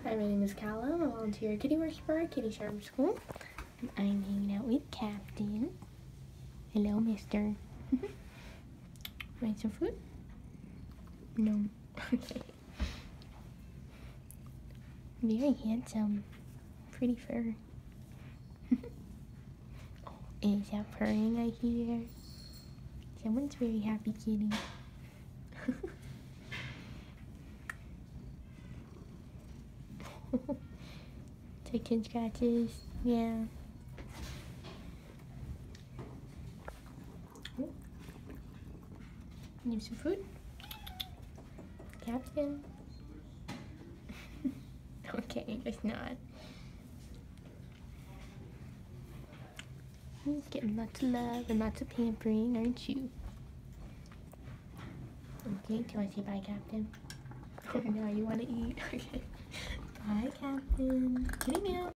Hi, my name is Calla. I'm a volunteer kitty worshiper at Kitty Charm School. And I'm hanging out with Captain. Hello, mister. Want some food? No. Okay. Very handsome. Pretty fur. Oh, is that purring I hear? Someone's very happy kitty. Chicken scratches, yeah. Oh. Need some food? Captain? Okay, it's not. He's getting lots of love and lots of pampering, aren't you? Okay, do you want to say bye, Captain? Oh, now you want to eat? Okay. Bye, Captain. Kitty meow.